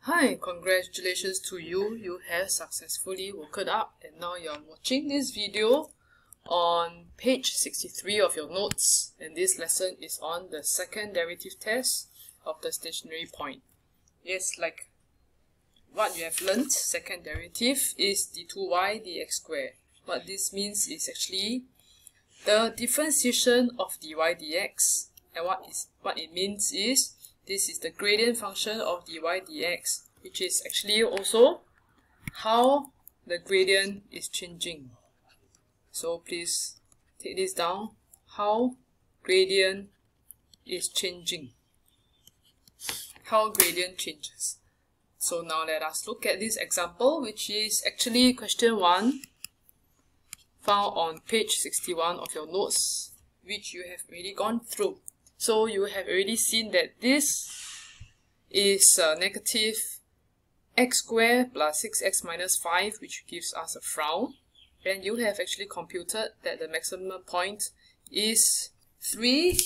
Hi, congratulations to you. You have successfully woken up and now you're watching this video on page 63 of your notes, and this lesson is on the second derivative test of the stationary point. Yes, like what you have learnt, second derivative is d2y dx squared. What this means is actually the differentiation of dy dx, and what it means is this is the gradient function of dy dx, which is actually also how the gradient is changing. So please take this down, how gradient is changing, how gradient changes. So now let us look at this example, which is actually question 1 found on page 61 of your notes, which you have already gone through. So you have already seen that this is negative x squared plus 6x minus 5, which gives us a frown. And you have actually computed that the maximum point is 3,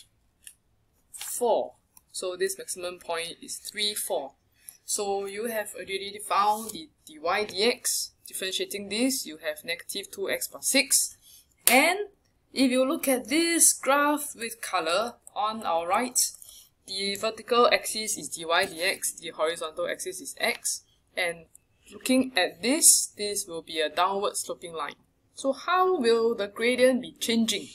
4. So this maximum point is 3, 4. So you have already found the dy dx. Differentiating this, you have negative 2x plus 6. And if you look at this graph with color on our right, the vertical axis is dy dx, the horizontal axis is x, and looking at this will be a downward sloping line. So how will the gradient be changing?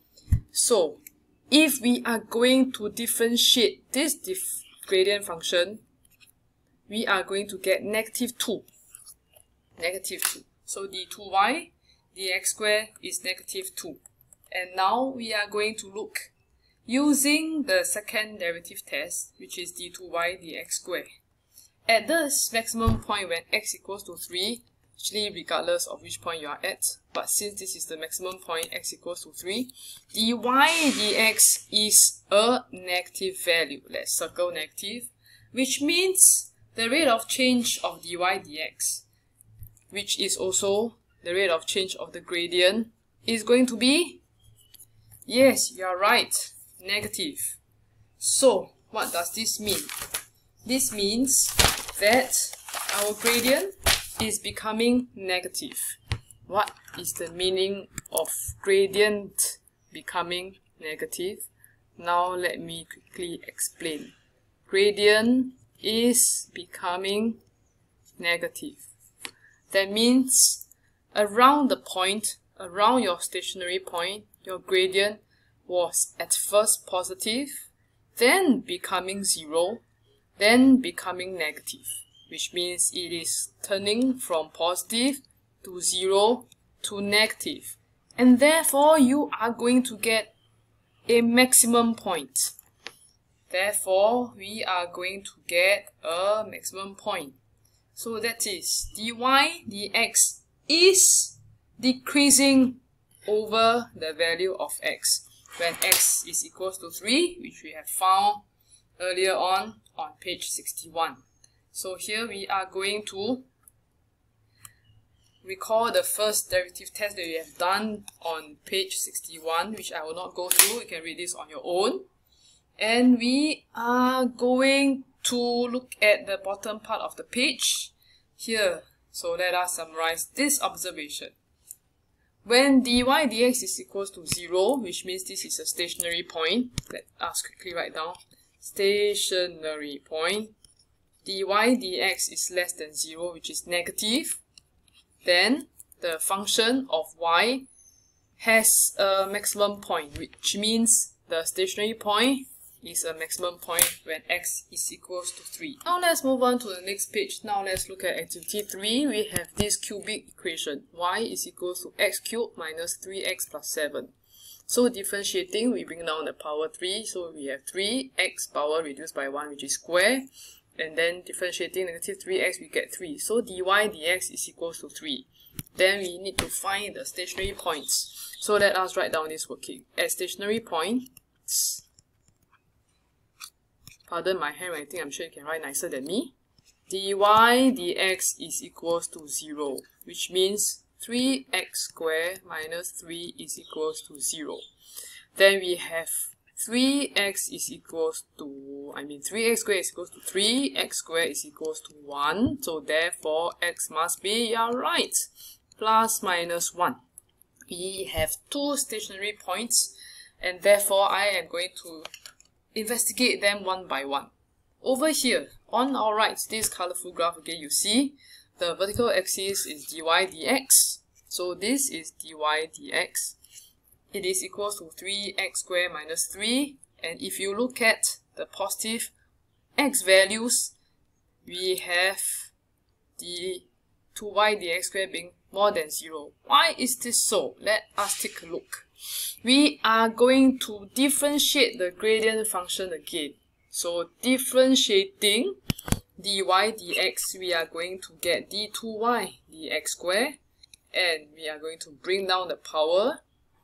So if we are going to differentiate this gradient function, we are going to get negative 2. Negative 2. So d2y dx squared is negative 2. And now we are going to look using the second derivative test, which is d2y dx squared. At this maximum point when x equals to 3, actually regardless of which point you are at, but since this is the maximum point x equals to 3, dy dx is a negative value. Let's circle negative, which means the rate of change of dy dx, which is also the rate of change of the gradient, is going to be, yes, you are right, negative. So what does this mean? This means that our gradient is becoming negative. What is the meaning of gradient becoming negative? Now let me quickly explain. Gradient is becoming negative. That means around the point, around your stationary point, your gradient was at first positive, then becoming 0, then becoming negative, which means it is turning from positive to 0 to negative. And therefore, you are going to get a maximum point. Therefore, we are going to get a maximum point. So that is dy dx is decreasing over the value of x when x is equals to 3, which we have found earlier on page 61. So here we are going to recall the first derivative test that we have done on page 61, which I will not go through. You can read this on your own. And we are going to look at the bottom part of the page here. So let us summarize this observation. When dy dx is equals to 0, which means this is a stationary point, let us quickly write down stationary point, dy dx is less than 0, which is negative, then the function of y has a maximum point, which means the stationary point is a maximum point when x is equals to 3. Now let's move on to the next page. Now let's look at activity 3. We have this cubic equation. Y is equals to x cubed minus 3x plus 7. So differentiating, we bring down the power 3. So we have 3x power reduced by 1, which is square. And then differentiating negative 3x, we get 3. So dy dx is equals to 3. Then we need to find the stationary points. So let us write down this working. At stationary points, pardon my handwriting, I'm sure you can write nicer than me. dy dx is equals to 0, which means 3x squared minus 3 is equals to 0. Then we have 3x is equals to, 3x squared is equals to 3, x squared is equals to 1. So therefore, x must be, you're right, plus minus 1. We have two stationary points, and therefore I am going to investigate them one by one. Over here, on our right, this colorful graph again, you see the vertical axis is dy dx. So this is dy dx. It is equal to 3x squared minus 3. And if you look at the positive x values, we have the 2y dx squared being more than 0. Why is this so? Let us take a look. We are going to differentiate the gradient function again. So differentiating dy dx, we are going to get d2y dx squared, and we are going to bring down the power.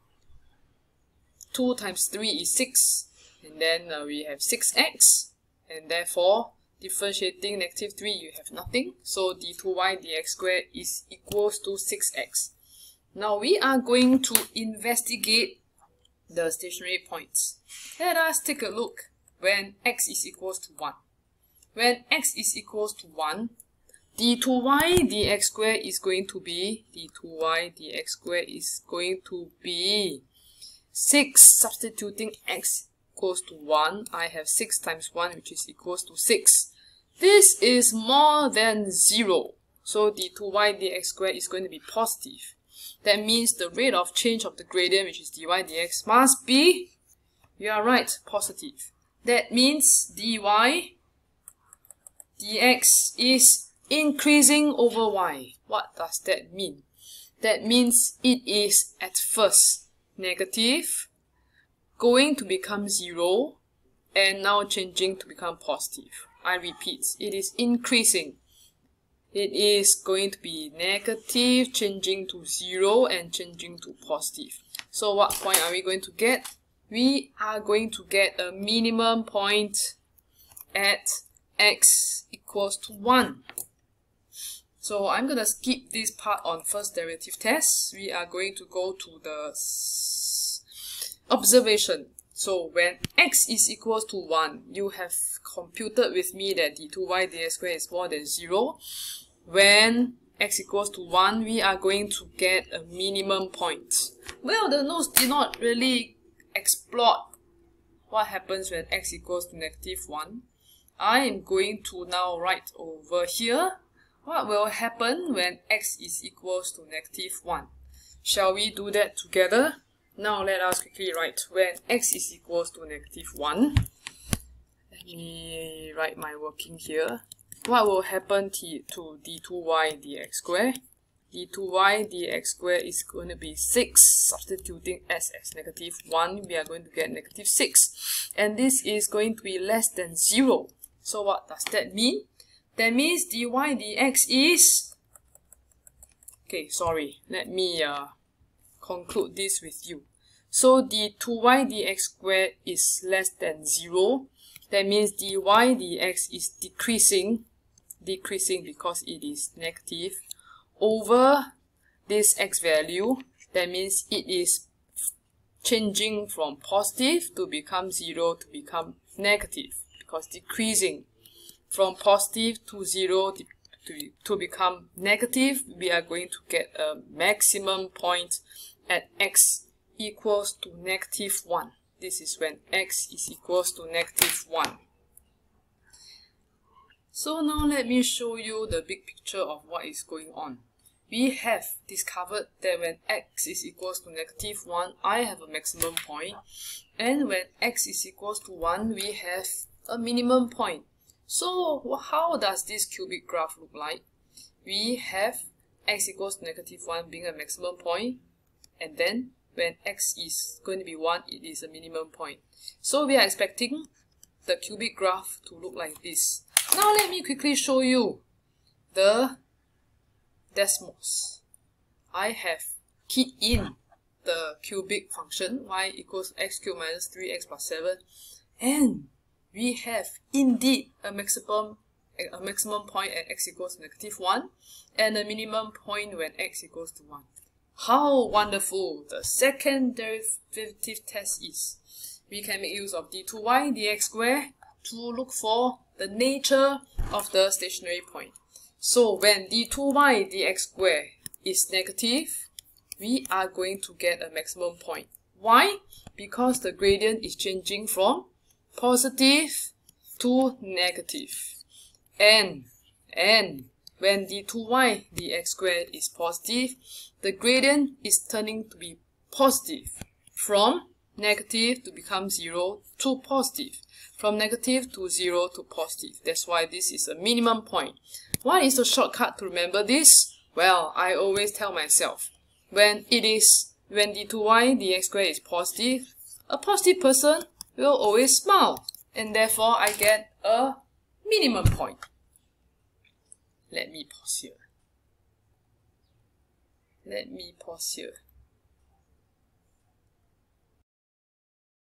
2 times 3 is 6, and then we have 6x, and therefore differentiating negative 3, you have nothing. So d2y dx squared is equals to 6x. Now we are going to investigate the stationary points. Let us take a look when x is equals to 1. When x is equals to 1, d2y dx squared is going to be, 6. Substituting x equals to 1, I have 6 times 1, which is equals to 6. This is more than 0. So d2y dx squared is going to be positive. That means the rate of change of the gradient, which is dy dx, must be, you are right, positive. That means dy dx is increasing over y. What does that mean? That means it is at first negative, going to become 0, and now changing to become positive. I repeat, it is increasing. It is going to be negative, changing to 0, and changing to positive. So what point are we going to get? We are going to get a minimum point at x equals to 1. So I'm going to skip this part on first derivative test. We are going to go to the observation. So when x is equals to 1, you have computed with me that d2y dx squared is more than 0. When x equals to 1, we are going to get a minimum point. Well, the notes did not really explore what happens when x equals to negative 1. I am going to now write over here what will happen when x is equals to negative 1. Shall we do that together? Now let us quickly write when x is equals to negative 1. Let me write my working here. What will happen to d2y dx squared? d2y dx squared is going to be 6. Substituting s as negative 1, we are going to get negative 6. And this is going to be less than 0. So what does that mean? That means dy dx is... Okay, sorry. Let me conclude this with you. So d2y dx squared is less than 0. That means dy dx is decreasing because it is negative over this x value. That means it is changing from positive to become 0 to become negative, because decreasing from positive to 0 to become negative, we are going to get a maximum point at x equals to negative 1. This is when x is equals to negative 1. So now let me show you the big picture of what is going on. We have discovered that when x is equals to negative 1, I have a maximum point. And when x is equals to 1, we have a minimum point. So how does this cubic graph look like? We have x equals to negative 1 being a maximum point. And then when x is going to be 1, it is a minimum point. So we are expecting the cubic graph to look like this. Now let me quickly show you the Desmos. I have keyed in the cubic function y equals x cubed minus 3x plus 7, and we have indeed a maximum point at x equals to negative 1 and a minimum point when x equals to 1. How wonderful the second derivative test is. we can make use of d2y dx squared to look for the nature of the stationary point. So when d2y dx squared is negative, we are going to get a maximum point. Why? Because the gradient is changing from positive to negative. And when d2y dx squared is positive, the gradient is turning to be positive. From negative to become 0 to positive. From negative to 0 to positive. That's why this is a minimum point. What is the shortcut to remember this? Well, I always tell myself, when d2y dx squared is positive, a positive person will always smile, and therefore I get a minimum point. Let me pause here.